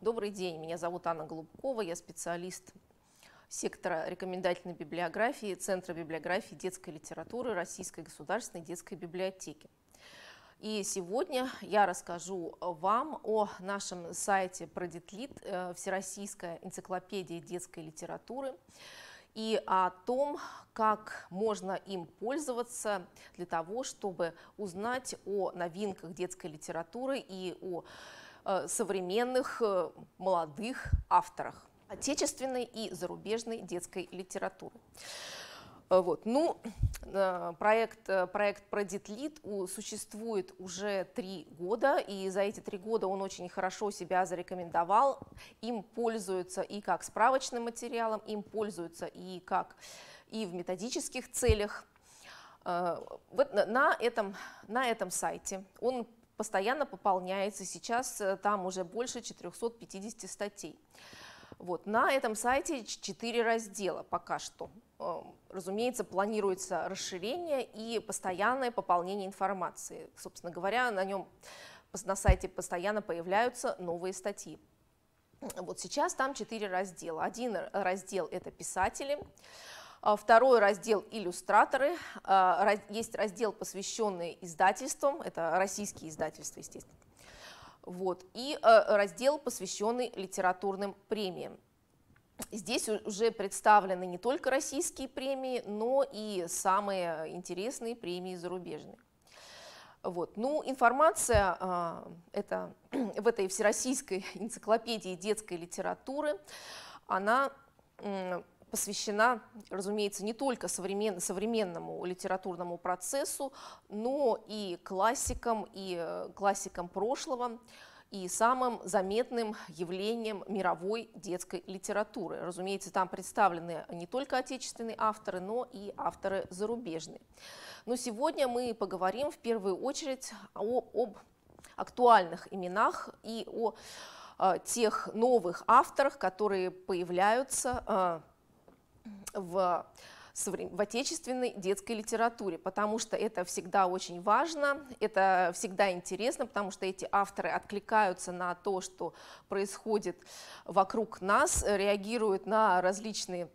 Добрый день, меня зовут Анна Голубкова, я специалист сектора рекомендательной библиографии Центра библиографии детской литературы Российской государственной детской библиотеки. И сегодня я расскажу вам о нашем сайте Продитлит, Всероссийская энциклопедия детской литературы, и о том, как можно им пользоваться для того, чтобы узнать о новинках детской литературы и о современных молодых авторах отечественной и зарубежной детской литературы. Проект Продитлит существует уже 3 года, и за эти 3 года он очень хорошо себя зарекомендовал. Им пользуются и как справочным материалом, им пользуются и в методических целях. На этом сайте он постоянно пополняется, сейчас там уже больше 450 статей. На этом сайте 4 раздела пока что. Разумеется, планируется расширение и постоянное пополнение информации. Собственно говоря, на сайте постоянно появляются новые статьи. Сейчас там 4 раздела. Один раздел – это писатели. Второй раздел – иллюстраторы, есть раздел, посвященный издательствам, это российские издательства, естественно, и раздел, посвященный литературным премиям. Здесь уже представлены не только российские премии, но и самые интересные премии зарубежные. Информация в этой Всероссийской энциклопедии детской литературы, она посвящена, разумеется, не только современному литературному процессу, но и классикам прошлого, и самым заметным явлениям мировой детской литературы. Разумеется, там представлены не только отечественные авторы, но и авторы зарубежные. Но сегодня мы поговорим в первую очередь об актуальных именах и о тех новых авторах, которые появляются в отечественной детской литературе, потому что это всегда очень важно, это всегда интересно, потому что эти авторы откликаются на то, что происходит вокруг нас, реагируют на различные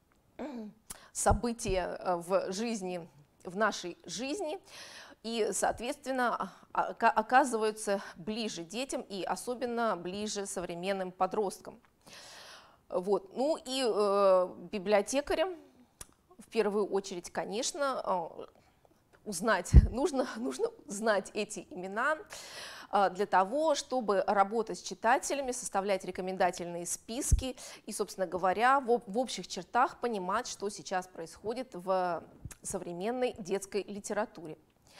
события в нашей жизни и, соответственно, оказываются ближе детям и особенно ближе современным подросткам. Библиотекарям в первую очередь, конечно, нужно знать эти имена для того, чтобы работать с читателями, составлять рекомендательные списки и, собственно говоря, в общих чертах понимать, что сейчас происходит в современной детской литературе.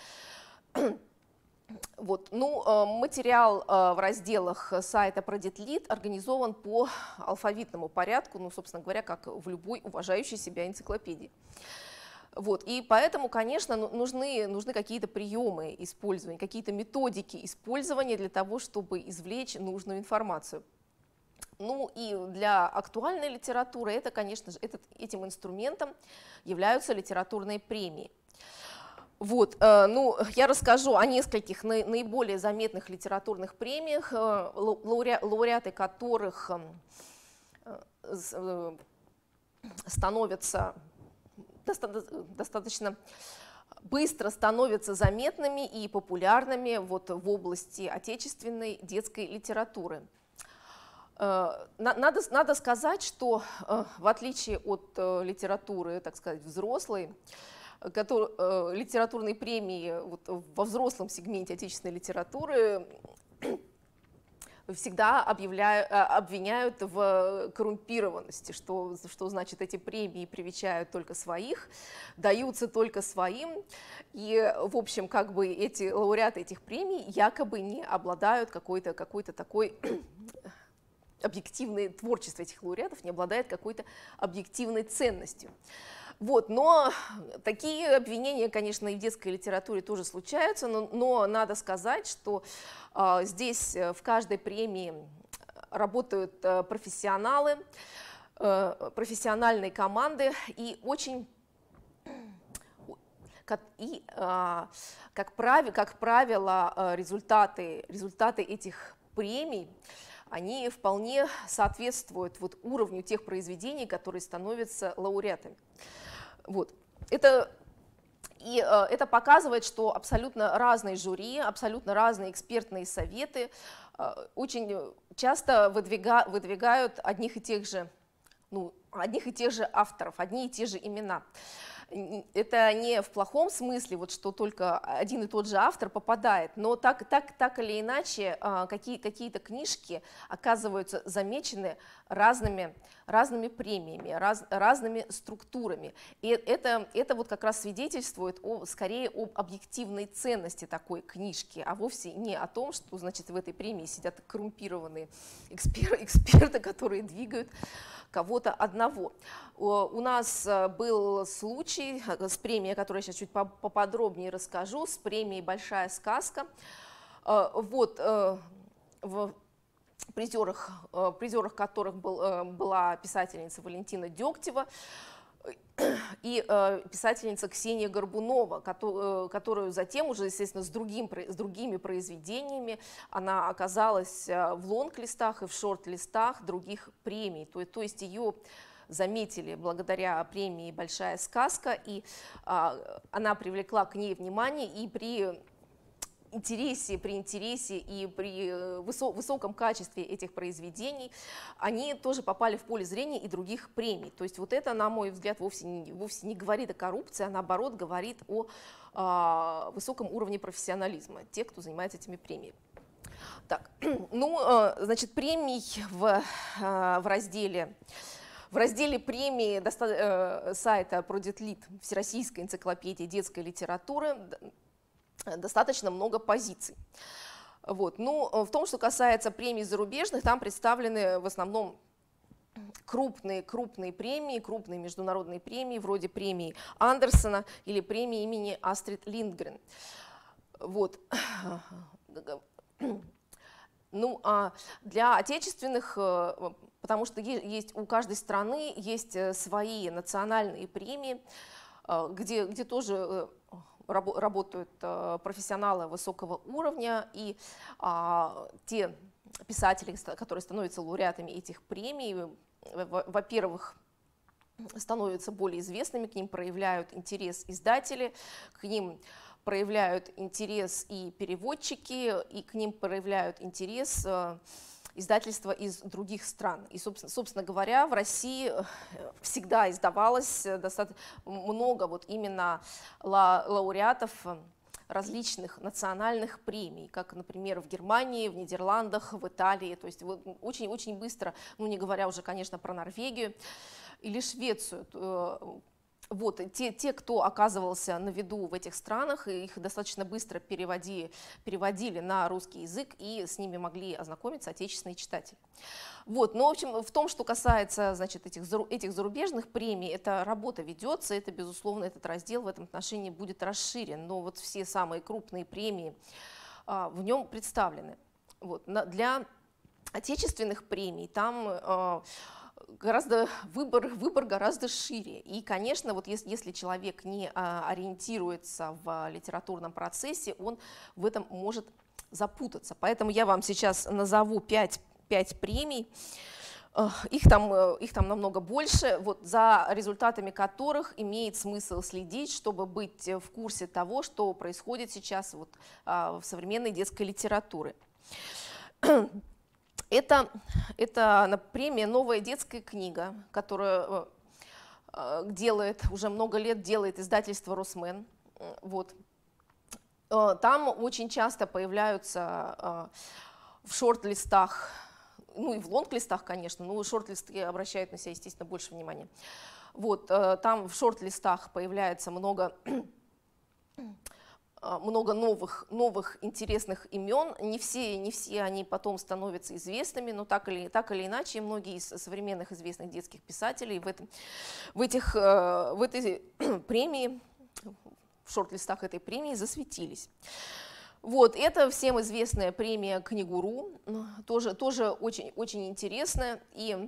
Материал в разделах сайта Продитлит организован по алфавитному порядку, собственно говоря, как в любой уважающей себя энциклопедии. И поэтому, конечно, нужны какие-то приемы использования, какие-то методики использования для того, чтобы извлечь нужную информацию. И для актуальной литературы этим инструментом являются литературные премии. Я расскажу о нескольких наиболее заметных литературных премиях, лауреаты которых достаточно быстро становятся заметными и популярными в области отечественной детской литературы. Надо сказать, что в отличие от литературы, так сказать, взрослой, литературные премии во взрослом сегменте отечественной литературы всегда обвиняют в коррумпированности, что значит, эти премии привечают только своих, даются только своим, и, в общем, эти лауреаты этих премий якобы не обладают какой-то такой объективной, творчество этих лауреатов не обладает какой-то объективной ценностью. Но такие обвинения, конечно, и в детской литературе тоже случаются, но надо сказать, что здесь в каждой премии работают профессионалы, профессиональные команды, и как правило, результаты этих премий, они вполне соответствуют вот уровню тех произведений, которые становятся лауреатами. Вот. Это показывает, что абсолютно разные жюри, абсолютно разные экспертные советы очень часто выдвигают одних и тех же авторов, одни и те же имена. Это не в плохом смысле, вот, что только один и тот же автор попадает, но так или иначе какие-то книжки оказываются замечены разными премиями, разными структурами. И это вот как раз свидетельствует скорее об объективной ценности такой книжки, а вовсе не о том, что, значит, в этой премии сидят коррумпированные эксперты, которые двигают кого-то одного. У нас был случай с премией, о которой я сейчас чуть поподробнее расскажу, с премией «Большая сказка». Вот, в призерах которых была писательница Валентина Дегтева и писательница Ксения Горбунова, которую затем уже, естественно, с другими произведениями она оказалась в лонг-листах и в шорт-листах других премий. То есть ее заметили благодаря премии «Большая сказка», и она привлекла к ней внимание, и при интересе и при высоком качестве этих произведений они тоже попали в поле зрения и других премий. То есть вот это, на мой взгляд, вовсе не говорит о коррупции, а наоборот говорит о высоком уровне профессионализма тех, кто занимается этими премиями. Так, ну, значит, премий в разделе премии сайта ProditLit Всероссийской энциклопедии детской литературы достаточно много позиций. Вот. Ну, в том, что касается премий зарубежных, там представлены в основном крупные премии, крупные международные премии, вроде премии Андерсона или премии имени Астрид Линдгрен. Вот. Ну, а для отечественных, потому что у каждой страны есть свои национальные премии, где тоже работают профессионалы высокого уровня, и те писатели, которые становятся лауреатами этих премий, во-первых, становятся более известными, к ним проявляют интерес издатели, к ним проявляют интерес и переводчики, и к ним проявляют интерес издательства из других стран. И, собственно говоря, в России всегда издавалось достаточно много вот именно лауреатов различных национальных премий, как, например, в Германии, в Нидерландах, в Италии. То есть очень быстро, ну не говоря уже, конечно, про Норвегию или Швецию. Вот, те, кто оказывался на виду в этих странах, их достаточно быстро переводили на русский язык, и с ними могли ознакомиться отечественные читатели. Вот, но, в общем, в том, что касается, значит, этих зарубежных премий, эта работа ведется, это, безусловно, этот раздел в этом отношении будет расширен, но вот все самые крупные премии в нем представлены. Вот, для отечественных премий там выбор гораздо шире. И, конечно, вот если человек не ориентируется в литературном процессе, он в этом может запутаться. Поэтому я вам сейчас назову 5 премий. Их там намного больше, вот, за результатами которых имеет смысл следить, чтобы быть в курсе того, что происходит сейчас вот, в современной детской литературе. Это премия «Новая детская книга», которую уже много лет делает издательство «Росмен». Вот. Там очень часто появляются в шорт-листах, ну и в лонг-листах, конечно, но шорт-листы обращают на себя, естественно, больше внимания. Вот. Там в шорт-листах появляется много новых интересных имен. Не все они потом становятся известными, но так или иначе многие из современных известных детских писателей в этой премии, в шорт-листах этой премии засветились. Вот, это всем известная премия «Книгуру», тоже очень интересная, и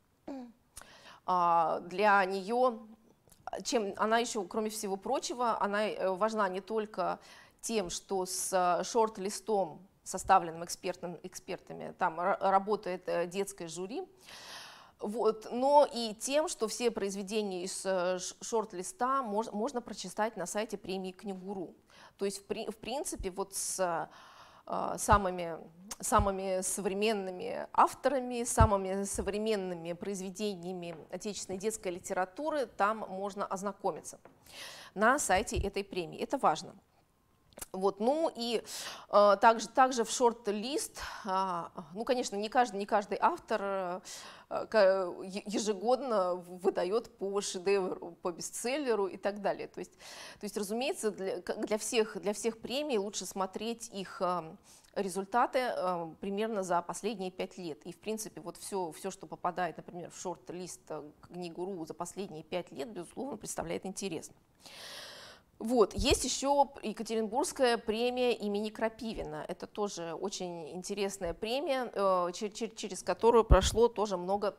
для нее чем она еще, кроме всего прочего, она важна не только тем, что с шорт-листом составленным экспертами, там работает детское жюри. Вот. Но и тем, что все произведения из шорт-листа можно прочитать на сайте премии Книгуру. То есть, в принципе, вот с самыми современными авторами, самыми современными произведениями отечественной детской литературы там можно ознакомиться на сайте этой премии. Это важно. Вот, ну и также в шорт-лист, ну, конечно, не каждый автор ежегодно выдает по шедевру, по бестселлеру и так далее. То есть разумеется, для всех премий лучше смотреть их результаты примерно за последние 5 лет. И, в принципе, вот все, что попадает, например, в шорт-лист Книгуру за последние 5 лет, безусловно, представляет интерес. Вот. Есть еще Екатеринбургская премия имени Крапивина. Это тоже очень интересная премия, через которую прошло тоже много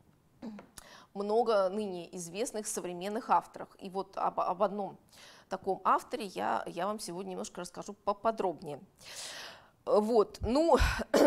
ныне известных современных авторов. И вот об одном таком авторе я вам сегодня немножко расскажу поподробнее. Вот. Ну,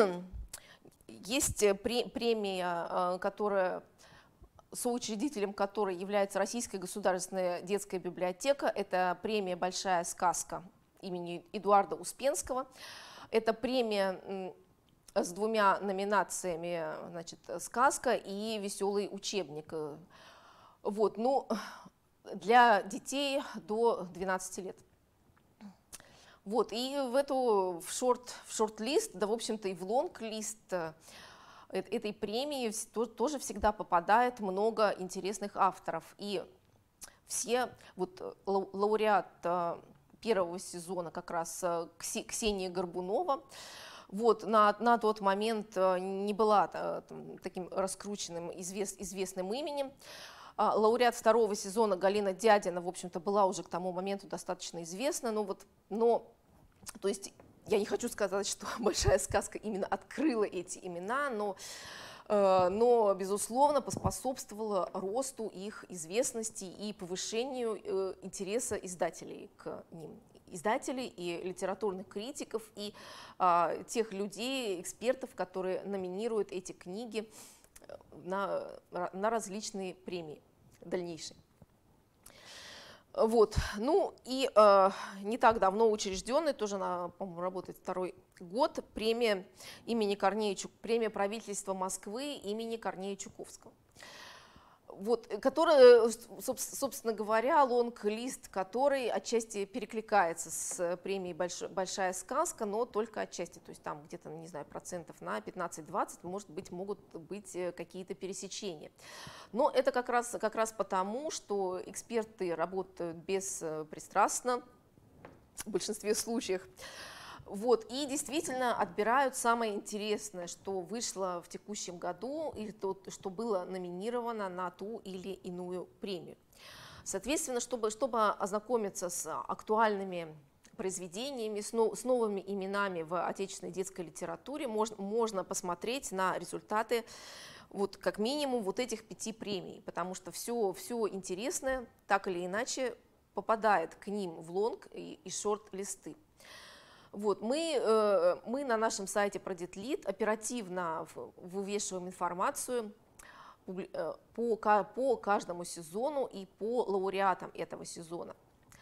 есть премия, соучредителем которой является Российская государственная детская библиотека. Это премия «Большая сказка» имени Эдуарда Успенского. Это премия с 2 номинациями, значит, «Сказка» и «Веселый учебник». Вот, ну, для детей до 12 лет. Вот, и в шорт-лист, да, в общем-то, и в лонг-лист этой премии тоже всегда попадает много интересных авторов. И все, вот лауреат первого сезона как раз Ксения Горбунова, вот, на тот момент не была таким раскрученным, известным именем. Лауреат второго сезона Галина Дядина, в общем-то, была уже к тому моменту достаточно известна, то есть я не хочу сказать, что «Большая сказка» именно открыла эти имена, но безусловно, поспособствовала росту их известности и повышению интереса издателей к ним. Издателей и литературных критиков, и тех людей, экспертов, которые номинируют эти книги на различные премии дальнейшие. Вот. Ну и не так давно учрежденный, тоже она, по-моему, работает 2-й год, премия имени премия правительства Москвы имени Корнея Чуковского. Вот, которая, собственно говоря, лонг-лист, который отчасти перекликается с премией «Большая сказка», но только отчасти, то есть там где-то, не знаю, процентов на 15-20, могут быть какие-то пересечения. Но это как раз потому, что эксперты работают беспристрастно в большинстве случаев. Вот, и действительно отбирают самое интересное, что вышло в текущем году, или то, что было номинировано на ту или иную премию. Соответственно, чтобы ознакомиться с актуальными произведениями, с новыми именами в отечественной детской литературе, можно посмотреть на результаты вот, как минимум вот этих 5 премий, потому что все интересное так или иначе попадает к ним в лонг и шорт-листы. Вот, мы на нашем сайте ProDetLit оперативно вывешиваем информацию по каждому сезону и по лауреатам этого сезона.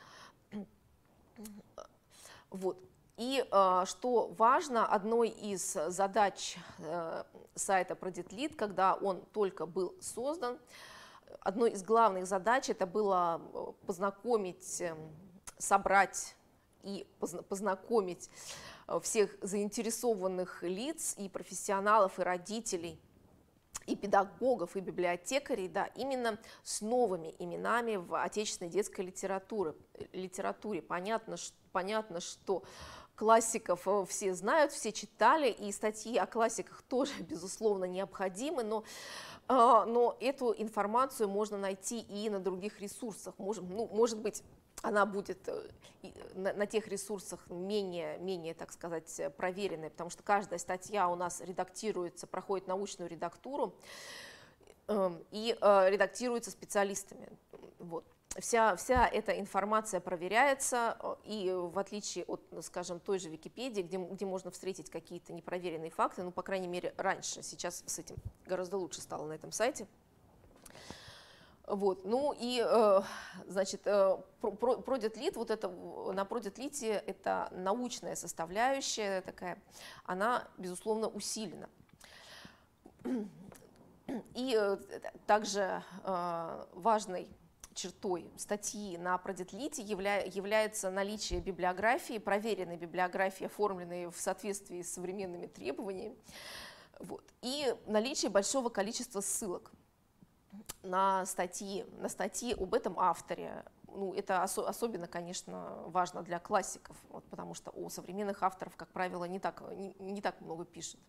Вот. И что важно, одной из задач сайта ProDetLit, когда он только был создан, одной из главных задач это было познакомить, собрать и познакомить всех заинтересованных лиц, и профессионалов, и родителей, и педагогов, и библиотекарей, да, именно с новыми именами в отечественной детской литературе. Понятно, что классиков все знают, все читали, и статьи о классиках тоже, безусловно, необходимы, но эту информацию можно найти и на других ресурсах. Может быть, она будет на тех ресурсах менее, так сказать, проверенная, потому что каждая статья у нас редактируется, проходит научную редактуру и редактируется специалистами. Вот. вся эта информация проверяется, и в отличие от, скажем, той же Википедии, где можно встретить какие-то непроверенные факты, ну, по крайней мере, раньше, сейчас с этим гораздо лучше стало на этом сайте. Вот, ну и, значит, Project Lead, вот это, на Project Lead это научная составляющая такая, она, безусловно, усилена. И также важной чертой статьи на Project Lead является наличие библиографии, проверенной библиографии, оформленной в соответствии с современными требованиями, вот, и наличие большого количества ссылок на статьи об этом авторе. Ну, это особенно, конечно, важно для классиков, вот, потому что у современных авторов, как правило, не так много пишут.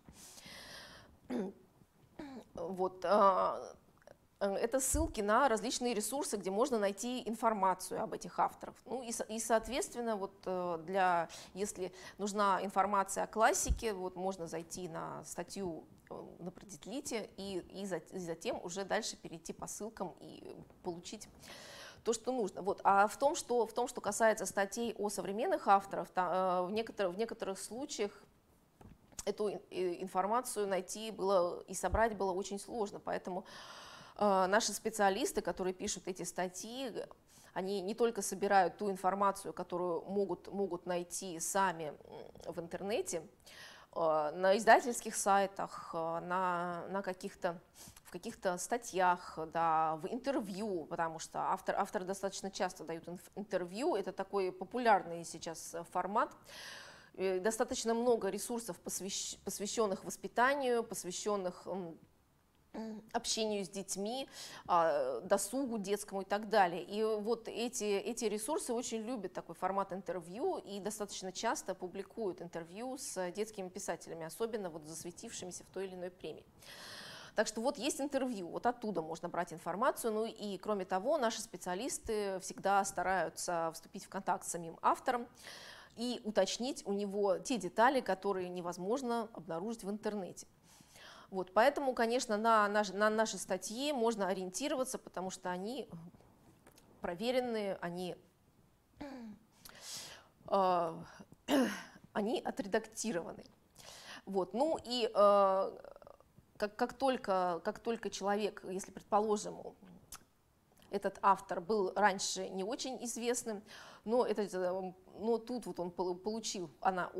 Вот, это ссылки на различные ресурсы, где можно найти информацию об этих авторах. Ну, и соответственно, вот, если нужна информация о классике, вот, можно зайти на статью на Project Lead и затем уже дальше перейти по ссылкам и получить то, что нужно. Вот. А в том, что касается статей о современных авторах, в некоторых случаях эту информацию найти было и собрать было очень сложно, поэтому наши специалисты, которые пишут эти статьи, они не только собирают ту информацию, которую могут найти сами в интернете, на издательских сайтах, в каких-то статьях, да, в интервью, потому что авторы достаточно часто дают интервью, это такой популярный сейчас формат. Достаточно много ресурсов, посвященных воспитанию, посвященных общению с детьми, досугу детскому и так далее. И вот эти ресурсы очень любят такой формат интервью и достаточно часто публикуют интервью с детскими писателями, особенно вот засветившимися в той или иной премии. Так что вот есть интервью, вот оттуда можно брать информацию. Ну и кроме того, наши специалисты всегда стараются вступить в контакт с самим автором и уточнить у него те детали, которые невозможно обнаружить в интернете. Вот, поэтому, конечно, на наши статьи можно ориентироваться, потому что они проверенные, они отредактированы. Вот, ну и как только человек, если, предположим, этот автор был раньше не очень известным, но тут вот он получил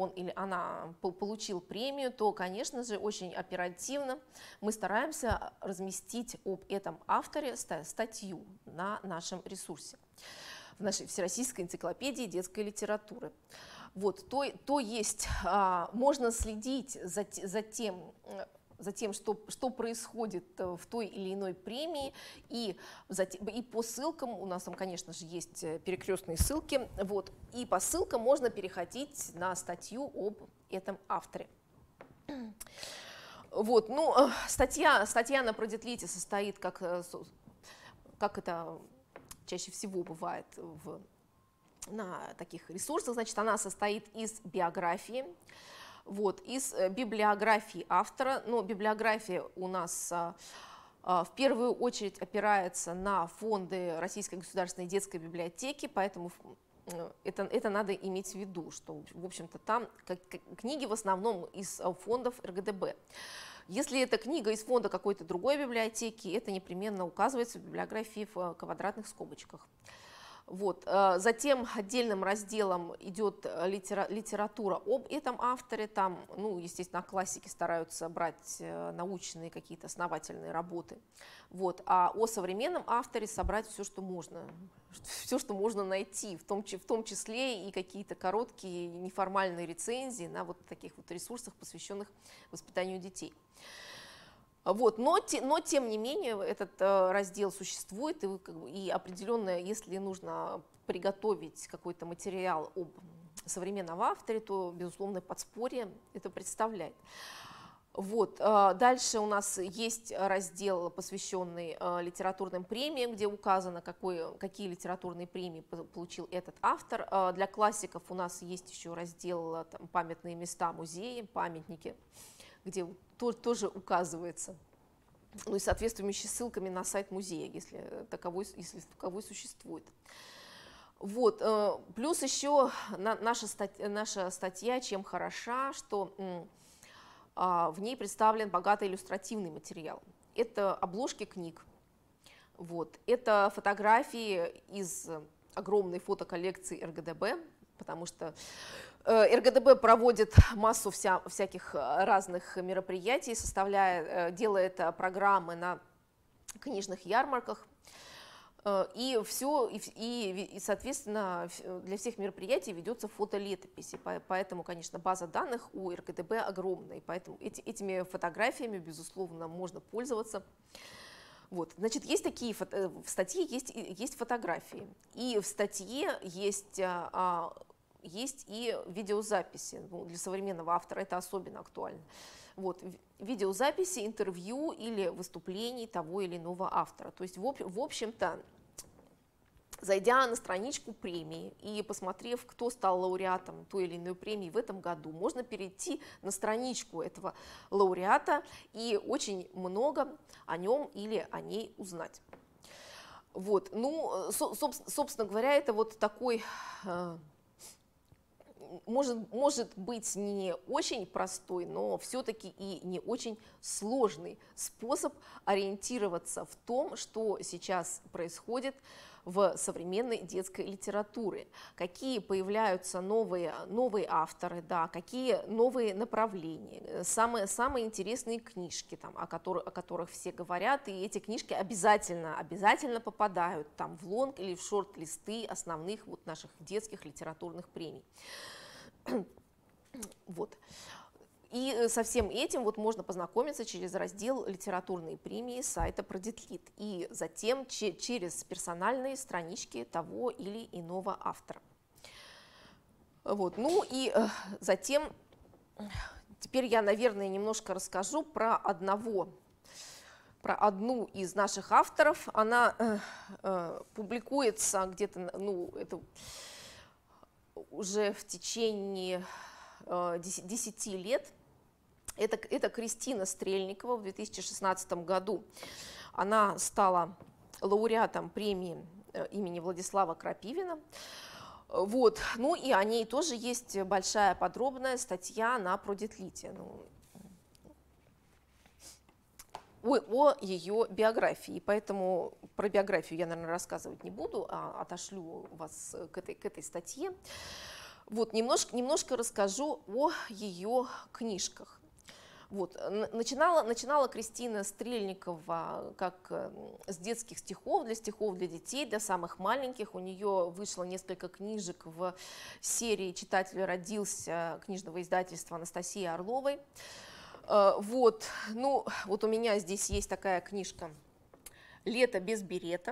премию, то, конечно же, очень оперативно мы стараемся разместить об этом авторе статью на нашем ресурсе, в нашей Всероссийской энциклопедии детской литературы. Вот, то есть можно следить за тем, что происходит в той или иной премии, и по ссылкам, у нас там, конечно же, есть перекрестные ссылки, вот, и по ссылкам можно переходить на статью об этом авторе. Вот, ну, статья на Project Lead состоит, как это чаще всего бывает на таких ресурсах, значит, она состоит из биографии, вот, из библиографии автора. Но библиография у нас в первую очередь опирается на фонды Российской государственной детской библиотеки, поэтому это надо иметь в виду, что, в общем-то, там книги в основном из фондов РГДБ. Если это книга из фонда какой-то другой библиотеки, это непременно указывается в библиографии в квадратных скобочках. Вот. Затем отдельным разделом идет литература об этом авторе. Там, ну, естественно, классики стараются брать научные какие-то основательные работы. Вот. А о современном авторе собрать все, что можно найти, в том числе и какие-то короткие неформальные рецензии на вот таких вот ресурсах, посвященных воспитанию детей. Вот, но тем не менее этот раздел существует, и определенно, если нужно приготовить какой-то материал об современном авторе, то, безусловно, подспорье это представляет. Вот, дальше у нас есть раздел, посвященный литературным премиям, где указано, какие литературные премии получил этот автор. Для классиков у нас есть еще раздел там, «Памятные места, музеи», «Памятники», где тоже указывается, ну и соответствующими ссылками на сайт музея, если таковой существует. Вот. Плюс еще наша статья чем хороша, что в ней представлен богатый иллюстративный материал. Это обложки книг, вот. Это фотографии из огромной фотоколлекции РГДБ, потому что РГДБ проводит массу всяких разных мероприятий, делает программы на книжных ярмарках. И соответственно, для всех мероприятий ведется фотолетопись. Поэтому, конечно, база данных у РГДБ огромная. И поэтому этими фотографиями, безусловно, можно пользоваться. Вот. Значит, в статье есть фотографии. И в статье есть и видеозаписи. Ну, для современного автора это особенно актуально. Вот, видеозаписи, интервью или выступлений того или иного автора. То есть, в общем-то, зайдя на страничку премии и посмотрев, кто стал лауреатом той или иной премии в этом году, можно перейти на страничку этого лауреата и очень много о нем или о ней узнать. Вот, ну, собственно говоря, это вот такой... Может быть не очень простой, но все-таки и не очень сложный способ ориентироваться в том, что сейчас происходит в современной детской литературе, какие появляются новые авторы, да, какие новые направления, самые интересные книжки, там, о которых все говорят, и эти книжки обязательно попадают там, в лонг или в шорт-листы основных вот наших детских литературных премий. Вот. И со всем этим вот можно познакомиться через раздел «Литературные премии» сайта Продитлит и затем через персональные странички того или иного автора. Вот. Ну и затем, теперь я, наверное, немножко расскажу про одну из наших авторов. Она публикуется где-то, ну, это уже в течение 10 лет. Это Кристина Стрельникова. В 2016 году она стала лауреатом премии имени Владислава Крапивина. Вот. Ну и о ней тоже есть большая подробная статья на Продитлите. О ее биографии, поэтому про биографию я, наверное, рассказывать не буду, а отошлю вас к этой статье. Вот, немножко расскажу о ее книжках. Вот, начинала Кристина Стрельникова как с детских стихов для детей, для самых маленьких. У нее вышло несколько книжек в серии «Читатель родился» книжного издательства Анастасии Орловой. Вот, ну, вот у меня здесь есть такая книжка «Лето без берета».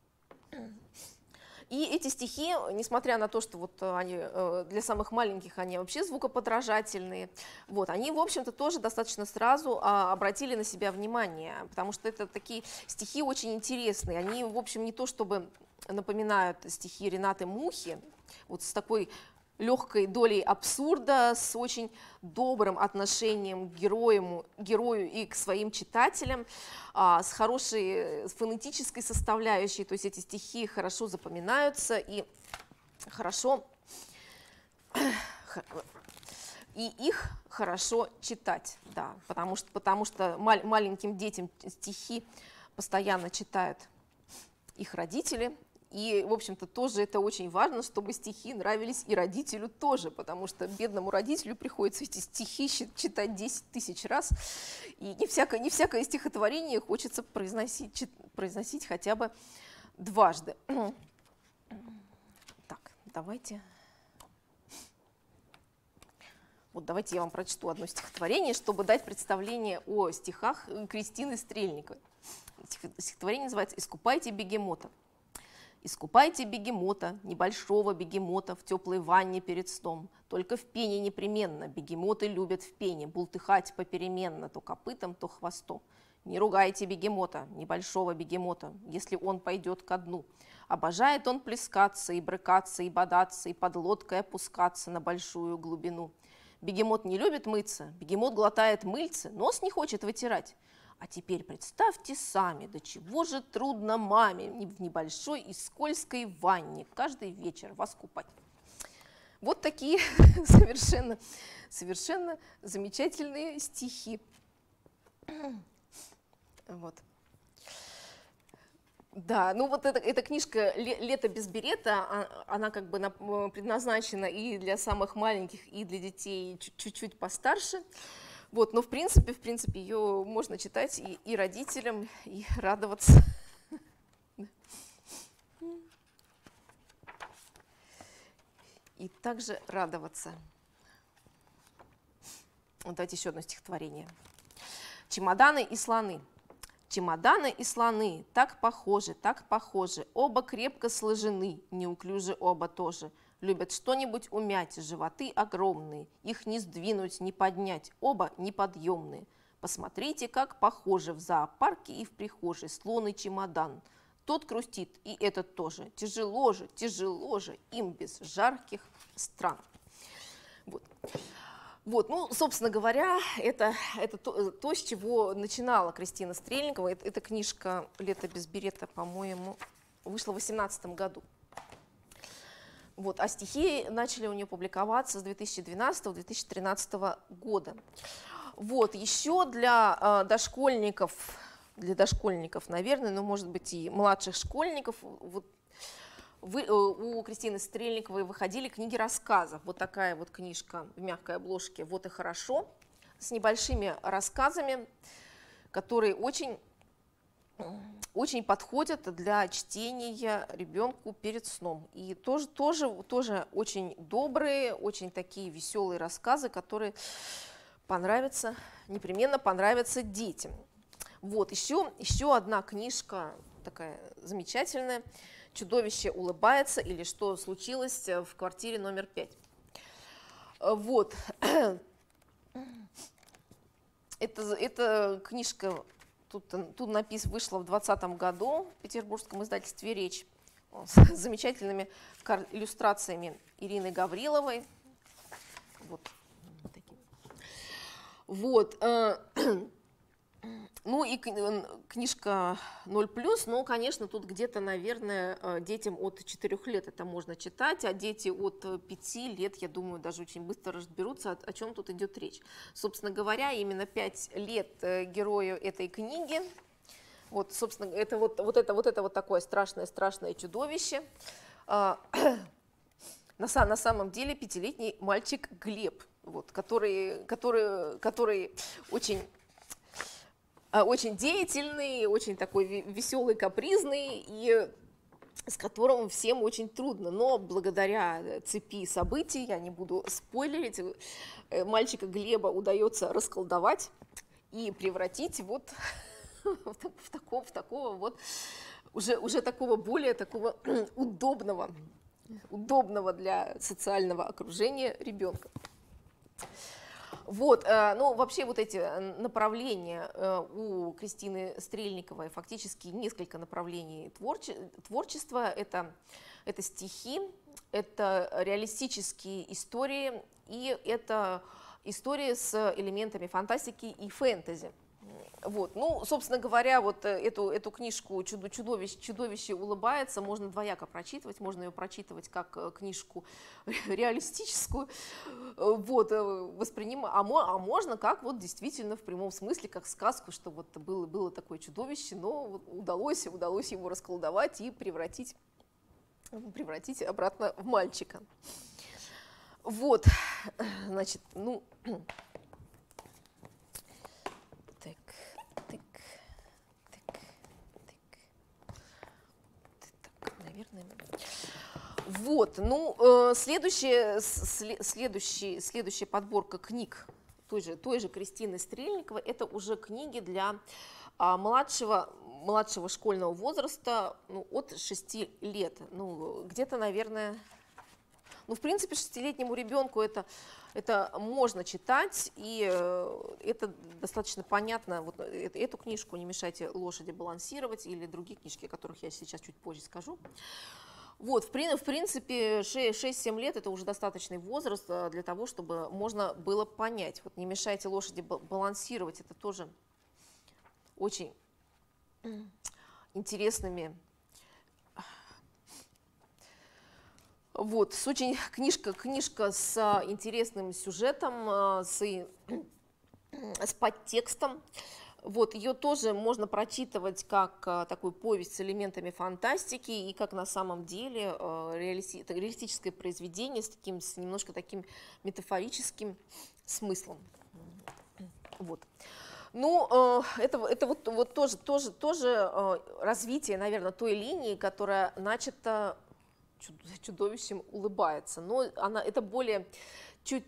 И эти стихи, несмотря на то, что вот они для самых маленьких, они вообще звукоподражательные, вот, они, в общем-то, тоже достаточно сразу обратили на себя внимание, потому что это такие стихи очень интересные. Они, в общем, не то чтобы напоминают стихи Ренаты Мухи, вот с такой легкой долей абсурда, с очень добрым отношением к герою и к своим читателям, с хорошей фонетической составляющей, то есть эти стихи хорошо запоминаются и их хорошо читать, да, потому что маленьким детям стихи постоянно читают их родители. И, в общем-то, тоже это очень важно, чтобы стихи нравились и родителю тоже, потому что бедному родителю приходится эти стихи читать 10 тысяч раз, и не всякое стихотворение хочется произносить хотя бы дважды. Так, давайте я вам прочту одно стихотворение, чтобы дать представление о стихах Кристины Стрельниковой. Стихотворение называется «Искупайте бегемота». Искупайте бегемота, небольшого бегемота, в теплой ванне перед сном. Только в пене непременно, бегемоты любят в пене, бултыхать попеременно, то копытом, то хвостом. Не ругайте бегемота, небольшого бегемота, если он пойдет ко дну. Обожает он плескаться и брыкаться, и бодаться, и под лодкой опускаться на большую глубину. Бегемот не любит мыться, бегемот глотает мыльце, нос не хочет вытирать. А теперь представьте сами, до чего же трудно маме в небольшой и скользкой ванне каждый вечер вас купать. Вот такие совершенно замечательные стихи. Вот. Да, ну вот эта книжка «Лето без берета», она как бы предназначена и для самых маленьких, и для детей чуть-чуть постарше. Вот, но в принципе ее можно читать и родителям, и радоваться. И также радоваться. Вот давайте еще одно стихотворение. «Чемоданы и слоны». Чемоданы и слоны так похожи, оба крепко сложены, неуклюжи оба тоже. Любят что-нибудь умять, животы огромные, их не сдвинуть, не поднять, оба неподъемные. Посмотрите, как похожи в зоопарке и в прихожей слон и чемодан. Тот грустит, и этот тоже. Тяжело же, им без жарких стран. Вот, ну, собственно говоря, это то, с чего начинала Кристина Стрельникова. Эта книжка «Лето без берета», по-моему, вышла в 2018 году. Вот, а стихи начали у нее публиковаться с 2012-2013 года. Вот, еще для дошкольников, наверное, но, может быть, и младших школьников, вот, у Кристины Стрельниковой выходили книги рассказов. Вот такая вот книжка в мягкой обложке «Вот и хорошо», с небольшими рассказами, которые очень подходят для чтения ребенку перед сном. И тоже очень добрые, очень такие веселые рассказы, которые непременно понравятся детям. Вот, еще одна книжка такая замечательная. «Чудовище улыбается» или «Что случилось в квартире номер 5». Вот. Эта книжка тут вышла в 2020 году в петербургском издательстве «Речь» с замечательными иллюстрациями Ирины Гавриловой. Вот. Ну и книжка 0+, но, конечно, тут где-то, наверное, детям от 4 лет это можно читать, а дети от 5 лет, я думаю, даже очень быстро разберутся, о чем тут идет речь. Собственно говоря, именно 5 лет герою этой книги. Вот, собственно, это вот такое страшное чудовище. На самом деле 5-летний мальчик Глеб, вот, который очень деятельный, очень такой веселый, капризный, и с которым всем очень трудно. Но благодаря цепи событий, я не буду спойлерить, мальчика Глеба удается расколдовать и превратить вот в такого вот уже такого более такого удобного для социального окружения ребенка. Вот, ну, вообще вот эти направления у Кристины Стрельниковой, фактически несколько направлений творчества. Это стихи, это реалистические истории и это истории с элементами фантастики и фэнтези. Вот. Ну, собственно говоря, вот эту книжку «Чудовище улыбается» можно двояко прочитывать. Можно ее прочитывать как книжку реалистическую, вот, а можно как вот действительно в прямом смысле, как сказку, что вот было такое чудовище, но удалось его расколдовать и превратить обратно в мальчика. Вот, значит, ну... Наверное. Вот, ну, следующая подборка книг той же Кристины Стрельниковой, это уже книги для младшего школьного возраста, ну, от 6 лет. Ну, где-то, наверное, ну, в принципе, 6-летнему ребенку это можно читать, и это достаточно понятно. Вот эту книжку «Не мешайте лошади балансировать» или другие книжки, о которых я сейчас чуть позже скажу. Вот, в принципе, 6-7 лет – это уже достаточный возраст для того, чтобы можно было понять. Вот «Не мешайте лошади балансировать» – это тоже очень интересными. Вот, книжка с интересным сюжетом, с подтекстом. Вот, ее тоже можно прочитывать как такую повесть с элементами фантастики и как на самом деле реалистическое произведение с немножко таким метафорическим смыслом. Вот. Ну, это вот тоже развитие, наверное, той линии, которая начата «Чудовищем улыбается». Но это чуть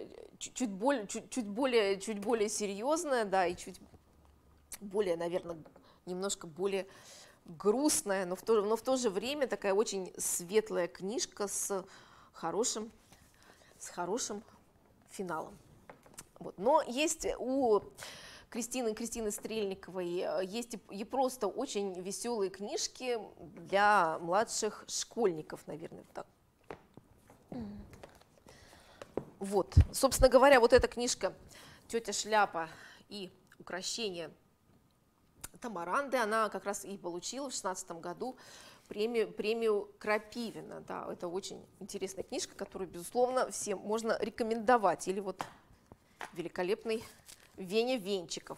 более серьезная, да, и чуть более, наверное, немножко более грустная, но в то же время такая очень светлая книжка с хорошим финалом. Вот. Но есть у Кристины Стрельниковой есть и просто очень веселые книжки для младших школьников, наверное, так. Вот, собственно говоря, вот эта книжка «Тетя Шляпа и укрощение Тамаранды», она как раз и получила в 2016 году премию Крапивина. Да, это очень интересная книжка, которую, безусловно, всем можно рекомендовать. Или вот великолепный Веня Венчиков.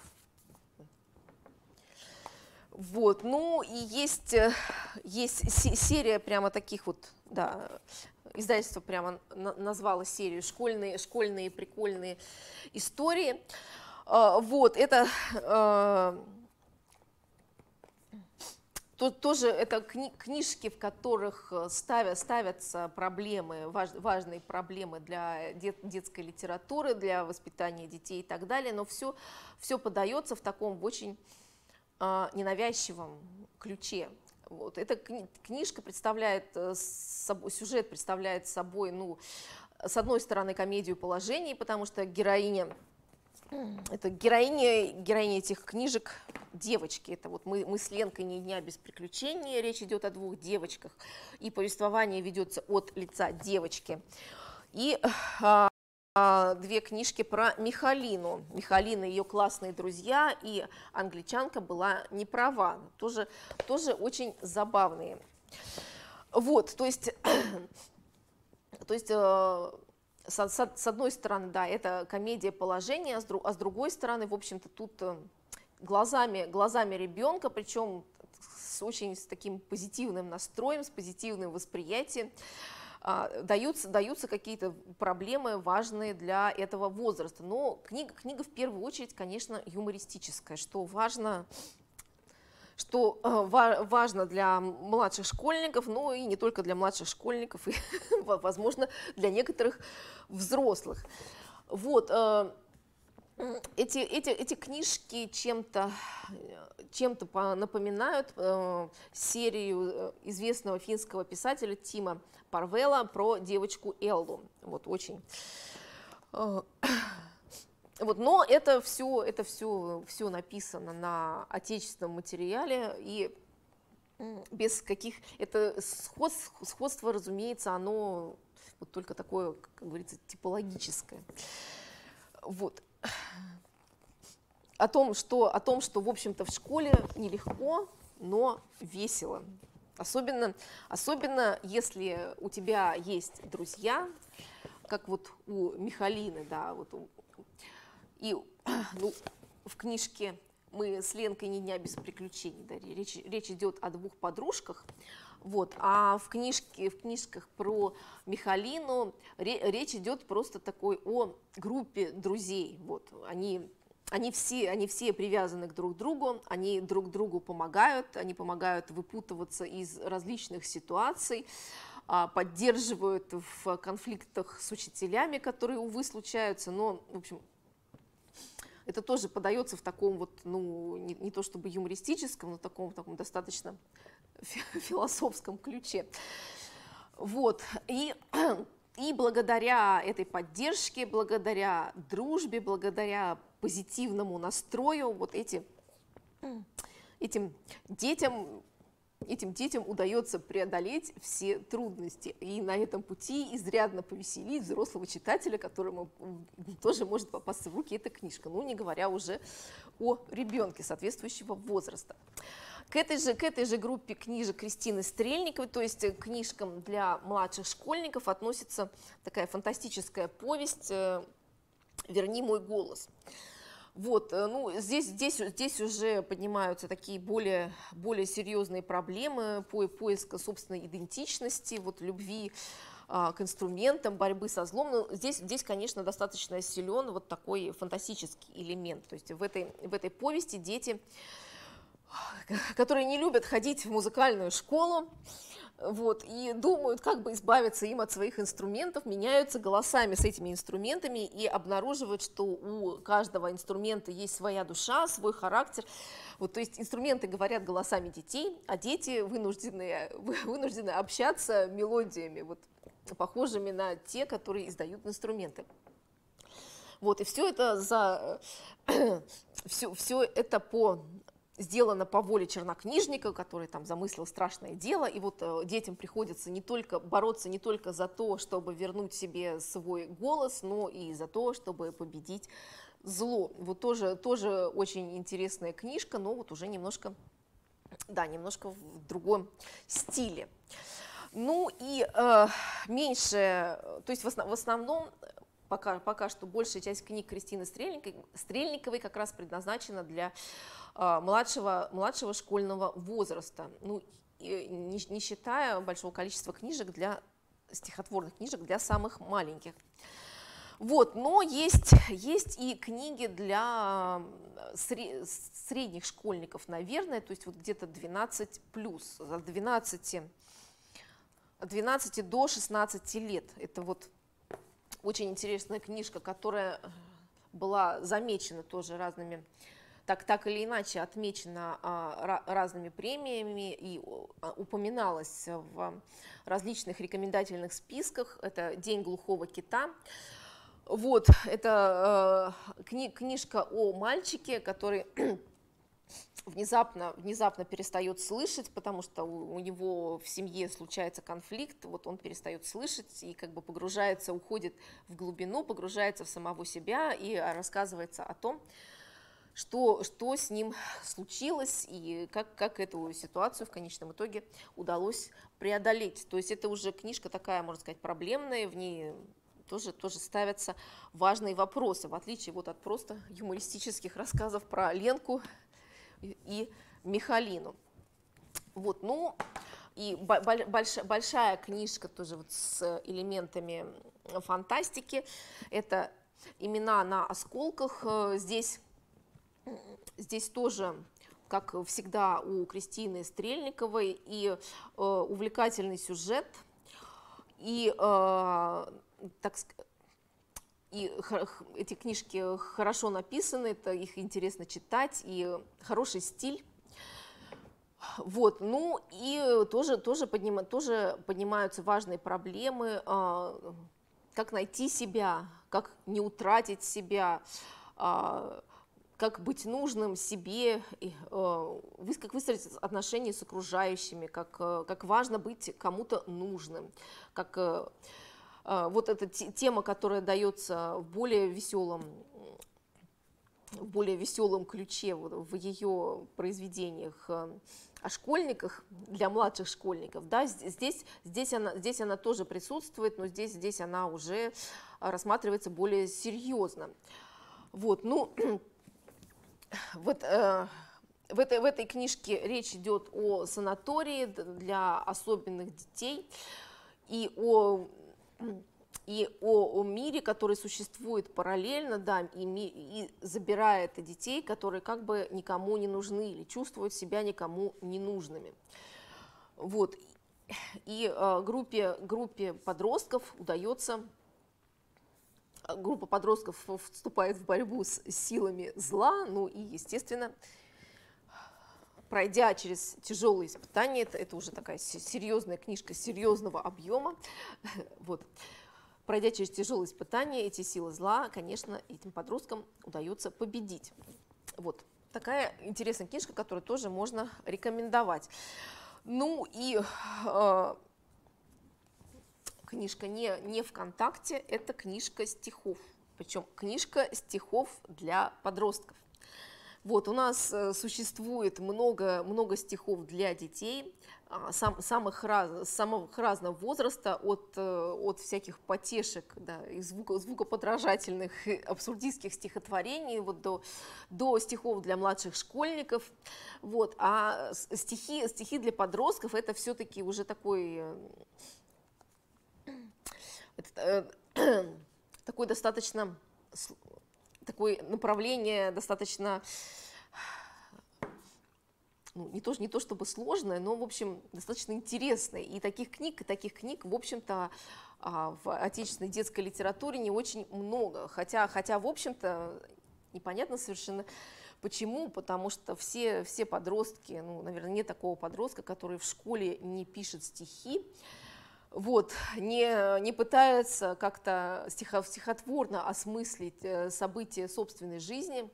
Вот, ну и есть серия прямо таких вот, да, издательство прямо назвало серию школьные прикольные истории. Вот, это тоже это книжки, в которых ставятся проблемы, важные проблемы для детской литературы, для воспитания детей и так далее, но все подается в таком очень ненавязчивом ключе. Вот. Эта книжка сюжет представляет собой, ну, с одной стороны, комедию положений, потому что героиня этих книжек девочки. Это вот мы с Ленкой «Ни дня без приключений». Речь идет о двух девочках, и повествование ведется от лица девочки. И две книжки про Михалину. Михалина и ее классные друзья, и англичанка была не права. Тоже очень забавные. Вот, то есть с одной стороны, да, это комедия положения, а с другой стороны, в общем-то, тут глазами ребенка, причем с таким позитивным настроем, с позитивным восприятием, даются какие-то проблемы, важные для этого возраста. Но книга в первую очередь, конечно, юмористическая, что важно для младших школьников, но и не только для младших школьников, и, возможно, для некоторых взрослых. Вот, эти книжки чем-то напоминают серию известного финского писателя Тима Парвела про девочку Эллу. Вот, очень. Вот, но это все написано на отечественном материале, и без каких... Это сходство, разумеется, оно вот только такое, как говорится, типологическое. Вот. О том, что, в общем-то, в школе нелегко, но весело. Особенно если у тебя есть друзья, как вот у Михалины, да, вот и ну, в книжке мы с Ленкой «Ни дня без приключений», да, речь идет о двух подружках, вот, а в книжках про Михалину речь идет просто такой о группе друзей. Вот, они все привязаны друг к другу, они друг другу помогают, они помогают выпутываться из различных ситуаций, поддерживают в конфликтах с учителями, которые, увы, случаются, но, в общем, это тоже подается в таком вот, ну, не то чтобы юмористическом, но таком достаточно философском ключе. Вот. И благодаря этой поддержке, благодаря дружбе, благодаря позитивному настрою, вот этим детям этим детям удается преодолеть все трудности. И на этом пути изрядно повеселить взрослого читателя, которому тоже может попасться в руки эта книжка, ну не говоря уже о ребенке соответствующего возраста. К этой же группе книжек Кристины Стрельниковой, то есть к книжкам для младших школьников, относится такая фантастическая повесть «Верни мой голос». Вот, ну, здесь уже поднимаются такие более серьезные проблемы поиска собственной идентичности, вот, любви к инструментам, борьбы со злом. Но здесь, конечно, достаточно силен вот такой фантастический элемент. То есть в этой повести дети, которые не любят ходить в музыкальную школу, вот, и думают, как бы избавиться им от своих инструментов, меняются голосами с этими инструментами и обнаруживают, что у каждого инструмента есть своя душа, свой характер. Вот, то есть инструменты говорят голосами детей, а дети вынуждены общаться мелодиями, вот, похожими на те, которые издают инструменты. Вот, и все это сделано по воле чернокнижника, который там замыслил страшное дело, и вот детям приходится бороться не только за то, чтобы вернуть себе свой голос, но и за то, чтобы победить зло. Вот тоже очень интересная книжка, но вот уже немножко в другом стиле. Ну и меньше, то есть в основном пока что большая часть книг Кристины Стрельниковой как раз предназначена для младшего школьного возраста, ну, не считая большого количества стихотворных книжек для самых маленьких. Вот, но есть и книги для средних школьников, наверное, то есть вот где-то 12+, от 12 до 16 лет. Это вот очень интересная книжка, которая была замечена тоже разными, так или иначе отмечена разными премиями и упоминалась в различных рекомендательных списках. Это «День глухого кита». Вот, это книжка о мальчике, который внезапно перестает слышать, потому что у него в семье случается конфликт, вот он перестает слышать и как бы уходит в глубину, погружается в самого себя и рассказывается о том, что с ним случилось и как эту ситуацию в конечном итоге удалось преодолеть. То есть это уже книжка такая, можно сказать, проблемная, в ней тоже ставятся важные вопросы, в отличие вот от просто юмористических рассказов про Ленку и Михалину. Вот, ну и большая книжка тоже вот с элементами фантастики, это «Имена на осколках». Здесь тоже, как всегда у Кристины Стрельниковой, и увлекательный сюжет, и эти книжки хорошо написаны, их интересно читать, и хороший стиль. Вот, ну и тоже поднимаются важные проблемы, как найти себя, как не утратить себя, как быть нужным себе, как выстроить отношения с окружающими, как важно быть кому-то нужным, вот эта тема, которая дается в более веселом ключе в ее произведениях о школьниках, для младших школьников, да, здесь она тоже присутствует, но здесь она уже рассматривается более серьезно. Вот, ну, вот, в этой книжке речь идет о санатории для особенных детей и о мире, который существует параллельно, да, и забирает детей, которые как бы никому не нужны или чувствуют себя никому не нужными. Вот. И группе подростков группа подростков вступает в борьбу с силами зла, ну и, естественно, пройдя через тяжелые испытания, это уже такая серьезная книжка серьезного объема, вот, пройдя через тяжелые испытания, эти силы зла, конечно, этим подросткам удается победить. Вот такая интересная книжка, которую тоже можно рекомендовать. Ну и книжка не ВКонтакте, это книжка стихов, причем книжка стихов для подростков. Вот, у нас существует много стихов для детей, самых разного возраста, от всяких потешек, да, и звукоподражательных абсурдистских стихотворений вот до стихов для младших школьников. Вот, а стихи для подростков — это все-таки уже такое достаточно, такое направление достаточно, ну, не то чтобы сложное, но, в общем, достаточно интересное. И таких книг, в общем-то, в отечественной детской литературе не очень много. Хотя в общем-то, непонятно совершенно почему, потому что все подростки, ну, наверное, нет такого подростка, который в школе не пишет стихи, вот, не пытается как-то стихотворно осмыслить события собственной жизни.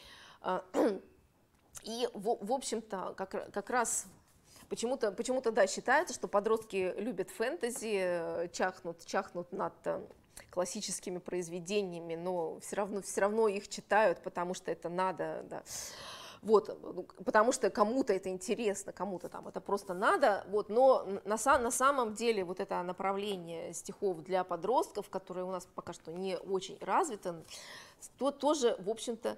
И, в общем-то, как раз почему-то, да, считается, что подростки любят фэнтези, чахнут над классическими произведениями, но все равно их читают, потому что это надо, да. Вот, потому что кому-то это интересно, кому-то там это просто надо, вот, но на самом деле вот это направление стихов для подростков, которое у нас пока что не очень развито, то тоже, в общем-то,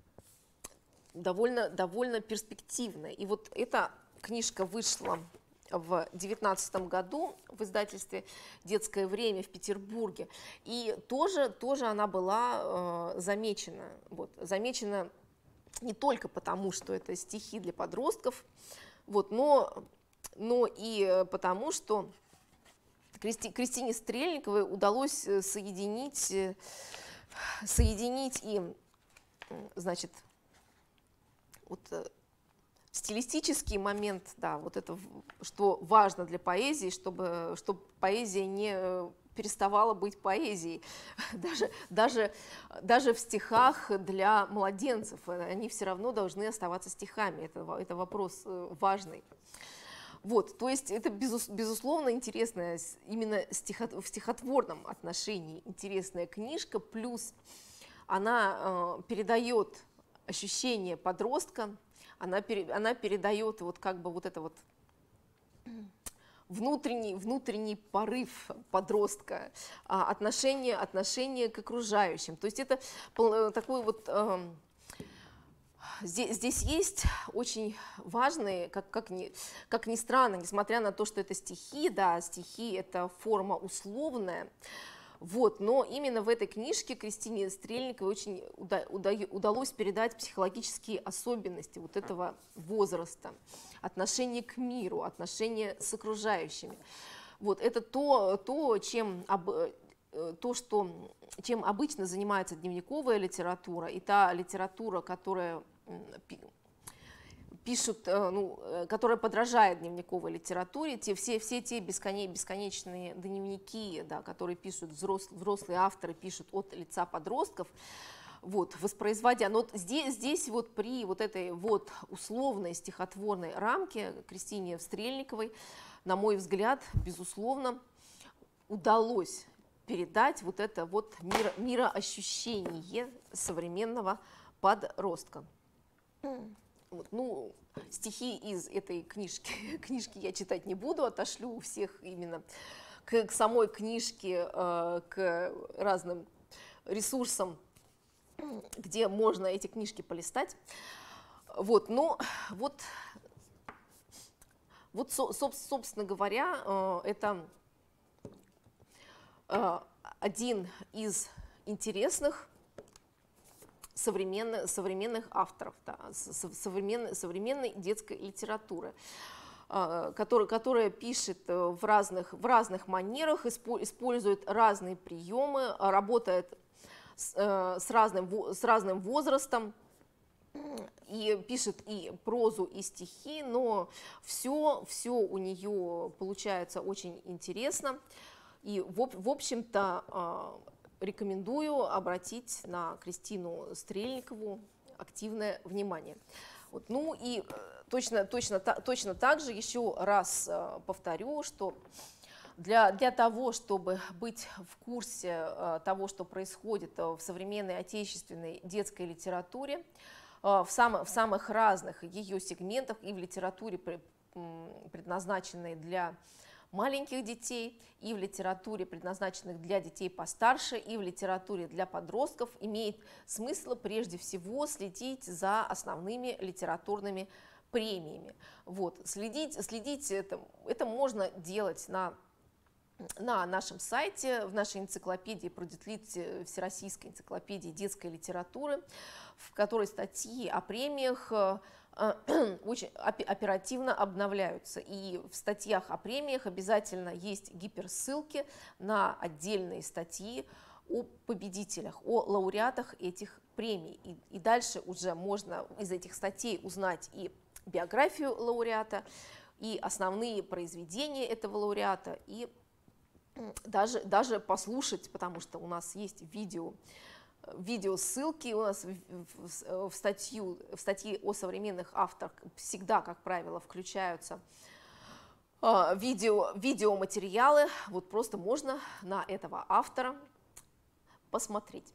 довольно перспективно. И вот эта книжка вышла в 2019 году в издательстве «Детское время» в Петербурге, и тоже она была замечена, вот, замечена не только потому, что это стихи для подростков, вот, но и потому, что Кристине Стрельниковой удалось соединить и, значит, вот, стилистический момент, да, вот это, что важно для поэзии, чтобы поэзия не переставала быть поэзией. Даже в стихах для младенцев они все равно должны оставаться стихами. Это вопрос важный. Вот, то есть это безусловно интересная, именно в стихотворном отношении интересная книжка, плюс она передает ощущение подростка, она передает вот как бы вот это вот внутренний порыв подростка, отношение к окружающим. То есть это такой вот... Здесь есть очень важные, как ни странно, несмотря на то, что это стихи, да, стихи — это форма условная, вот, но именно в этой книжке Кристине Стрельниковой очень удалось передать психологические особенности вот этого возраста, отношение к миру, отношение с окружающими. Вот, это чем обычно занимается дневниковая литература, и та литература, которая которая подражает дневниковой литературе, все те бесконечные дневники, да, которые пишут взрослые авторы, пишут от лица подростков, вот, воспроизводя. Но здесь вот при вот этой вот условной стихотворной рамке Кристине Стрельниковой, на мой взгляд, безусловно, удалось передать вот это вот мироощущение современного подростка. Вот, ну, стихи из этой книжки я читать не буду, отошлю у всех именно к самой книжке, к разным ресурсам, где можно эти книжки полистать. Вот, ну, вот, собственно говоря, это один из интересных современных авторов, да, современной детской литературы, которая пишет в разных манерах, использует разные приемы, работает с разным возрастом, и пишет и прозу, и стихи, но все у нее получается очень интересно. И, в общем-то, рекомендую обратить на Кристину Стрельникову активное внимание. Вот. Ну и точно так же еще раз повторю, что для того, чтобы быть в курсе того, что происходит в современной отечественной детской литературе, в самых разных ее сегментах, и в литературе, предназначенной для маленьких детей, и в литературе, предназначенных для детей постарше, и в литературе для подростков, имеет смысл прежде всего следить за основными литературными премиями. Вот, следить это можно делать на нашем сайте, в нашей энциклопедии «Продитлит», Всероссийской энциклопедии детской литературы, в которой статьи о премиях очень оперативно обновляются. И в статьях о премиях обязательно есть гиперссылки на отдельные статьи о победителях, о лауреатах этих премий. И дальше уже можно из этих статей узнать и биографию лауреата, и основные произведения этого лауреата, и даже послушать, потому что у нас есть видеоссылки, у нас в статьи о современных авторах всегда, как правило, включаются видеоматериалы. Вот просто можно на этого автора посмотреть.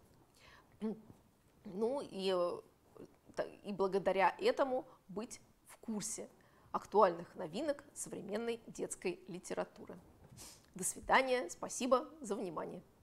Ну и благодаря этому быть в курсе актуальных новинок современной детской литературы. До свидания, спасибо за внимание.